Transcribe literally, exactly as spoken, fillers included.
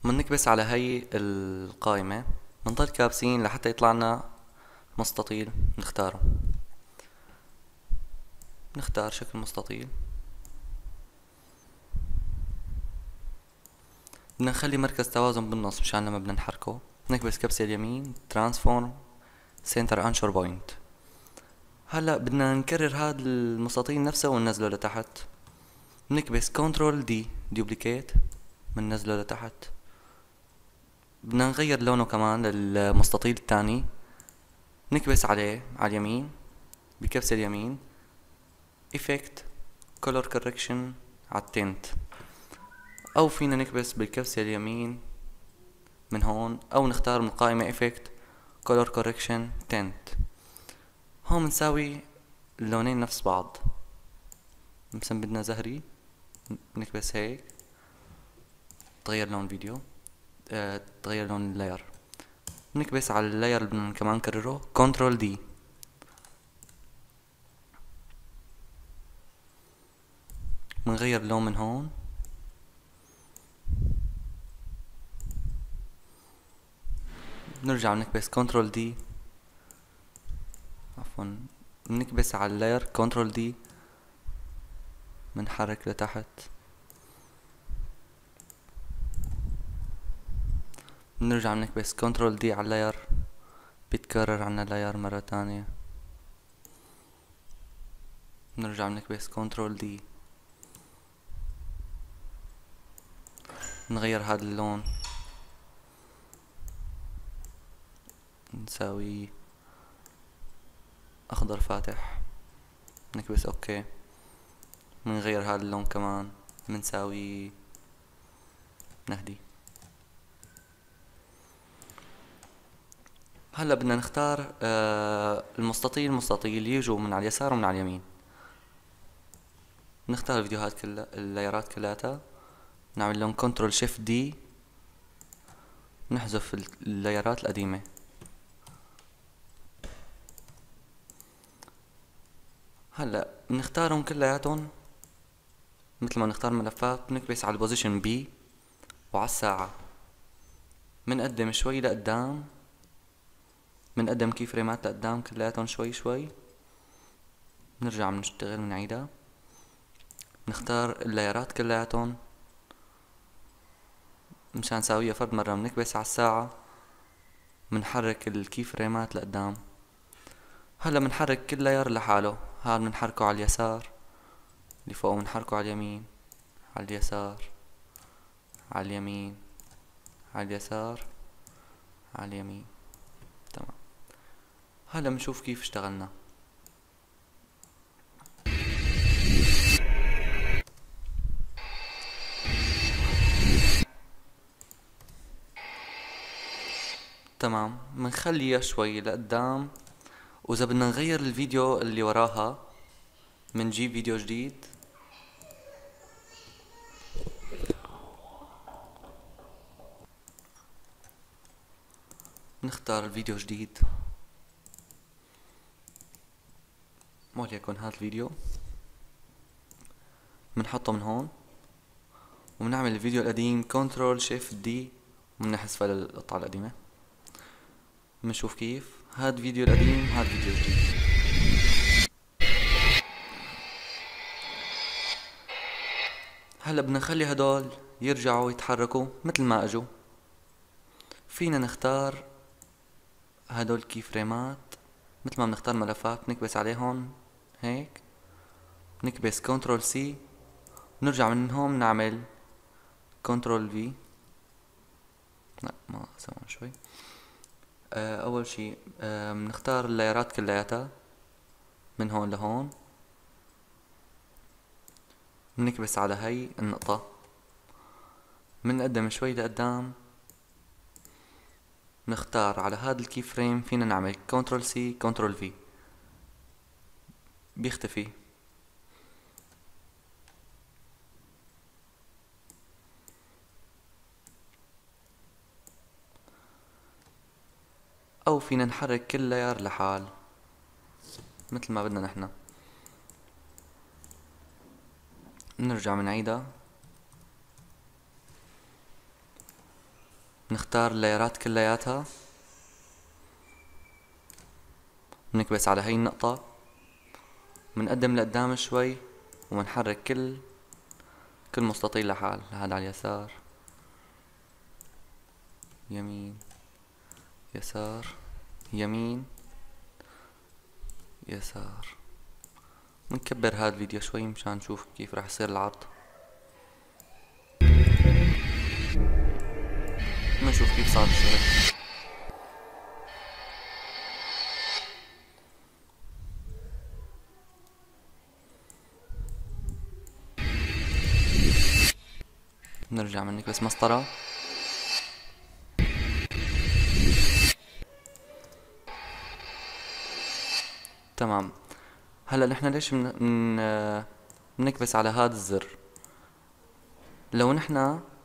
منكبس على هي القائمة، منضل كابسين لحتى يطلع لنا مستطيل نختاره. نختار شكل مستطيل، بدنا نخلي مركز توازن بالنص مشان لما بدنا نحركه. نكبس كبسة اليمين ترانسفورم سنتر انشور بوينت. هلا بدنا نكرر هذا المستطيل نفسه وننزله لتحت. نكبس كنترول دي دوبليكيت، بننزله لتحت. بدنا نغير لونه كمان للمستطيل الثاني. نكبس عليه على اليمين بكبسة اليمين Effect Color Correction على التنت، او فينا نكبس بالكبسة اليمين من هون، او نختار من القائمة Effect Color Correction Tint. هون بنساوي اللونين نفس بعض. مثلا بدنا زهري، نكبس هيك تغير لون فيديو، اه تغير لون اللاير. نكبس على اللاير اللي بدنا كمان نكرره كنترول دي. بنغير اللون من هون، نرجع نكبس كنترول دي، عفوا نكبس على اللاير كنترول دي، بنحرك لتحت. بنرجع نكبس كنترول دي على اللاير، بيتكرر عنا اللاير مرة تانية. بنرجع نكبس كنترول دي، نغير هذا اللون، نساوي اخضر فاتح، نكبس اوكي. بنغير هذا اللون كمان، بنساوي نهدي. هلا بدنا نختار آه المستطيل مستطيل يجوا من على اليسار ومن على اليمين. نختار الفيديوهات كلها، اللايرات كلها، نعمل لهم كنترول شيفت دي، نحذف اللايرات القديمة. هلا بنختارهم كلياتهم مثل ما نختار ملفات. بنكبس على البوزيشن بي وعلى الساعة، بنقدم شوي لقدام، بنقدم كي فريمات لقدام كلياتهم شوي شوي. بنرجع بنشتغل بنعيدها، نختار اللايرات كلياتهم مشان نساويها فرد مرة. بنكبس على الساعة، بنحرك الكي فريمات لقدام. هلا بنحرك كل لاير لحاله. هذا بنحركه على اليسار، اللي فوق بنحركه على اليمين، على اليسار، على اليمين، على اليسار، على اليمين. تمام. هلا بنشوف كيف اشتغلنا. تمام، بنخليها شوي لقدام، واذا بدنا نغير الفيديو اللي وراها بنجيب فيديو جديد. نختار الفيديو جديد، وليكن هذا الفيديو، بنحطه من هون، وبنعمل الفيديو القديم كنترول شيفت دي، وبنحذفها للقطعة القديمة. بنشوف كيف هذا الفيديو القديم، هذا الفيديو الجديد. هلا بدنا نخلي هدول يرجعوا يتحركوا مثل ما اجوا. فينا نختار هدول كي فريمات مثل ما بنختار ملفات، نكبس عليهم هيك، نكبس كنترول سي، نرجع من هون نعمل كنترول في. لا ما سوينا شوي. آه اول شي آه بنختار اللايرات كلياتها من هون لهون، بنكبس على هي النقطة، بنقدم شوي لقدام، نختار على هذا الكي فريم. فينا نعمل كنترول سي كنترول في، بيختفي. او فينا نحرك كل لاير لحال مثل ما بدنا نحنا. نرجع منعيدها، نختار اللايرات كلياتها، بنكبس على هاي النقطة، بنقدم لقدام شوي وبنحرك كل كل مستطيل لحال. هذا على اليسار، يمين يسار، يمين يسار. بنكبر هذا الفيديو شوي مشان نشوف كيف راح يصير العرض. بنشوف كيف صار الشغل. نرجع بنكبس مسطرة، تمام. هلا نحن ليش من... من... بنكبس على هذا الزر؟ لو نحن